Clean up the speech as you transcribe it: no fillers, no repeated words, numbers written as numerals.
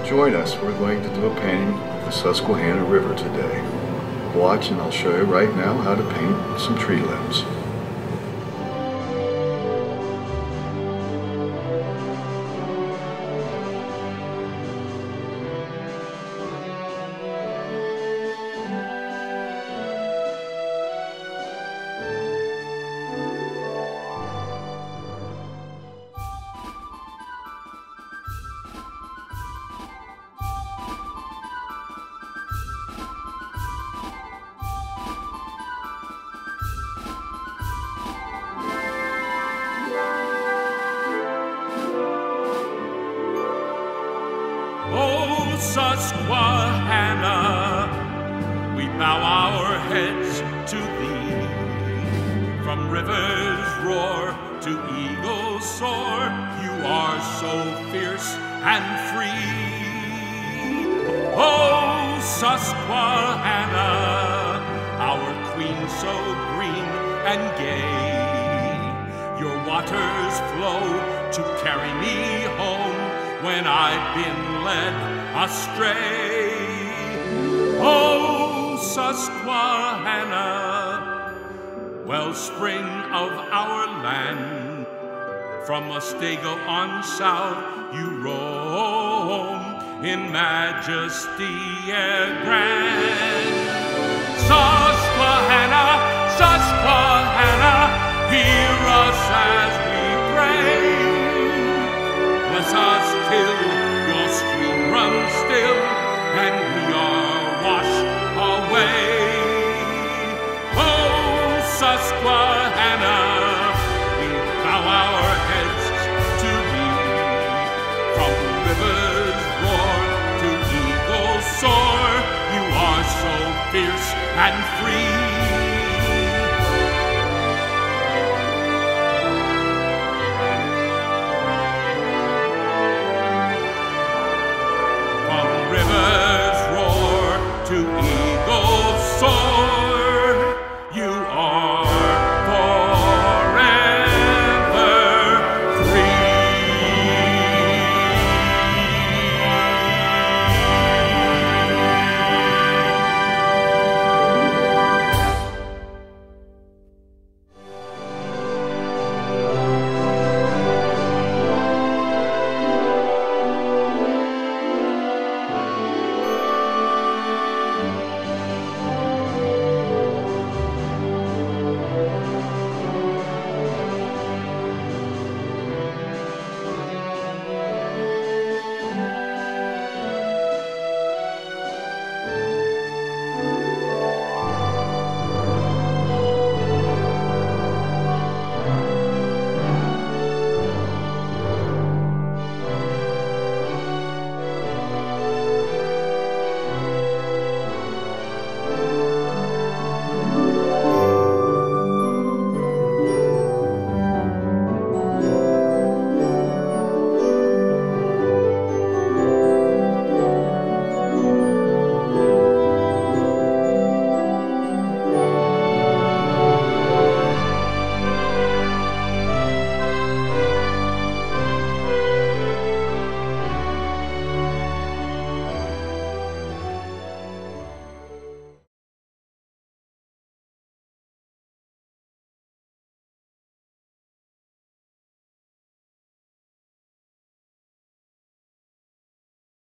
Join us. We're going to do a painting of the Susquehanna River today. Watch and I'll show you right now how to paint some tree limbs. Oh, Susquehanna, we bow our heads to thee. From rivers roar to eagles soar, you are so fierce and free. Oh, Susquehanna, our queen so green and gay. Your waters flow to carry me home when I've been led astray. Oh, Susquehanna, wellspring of our land, from Muskego on south you roam in majesty grand. Susquehanna, Susquehanna, hear us as we pray. Bless us till your stream runs still and we are washed away. Oh, Susquehanna, we bow our heads to thee. From rivers roar to eagles soar, you are so fierce and free.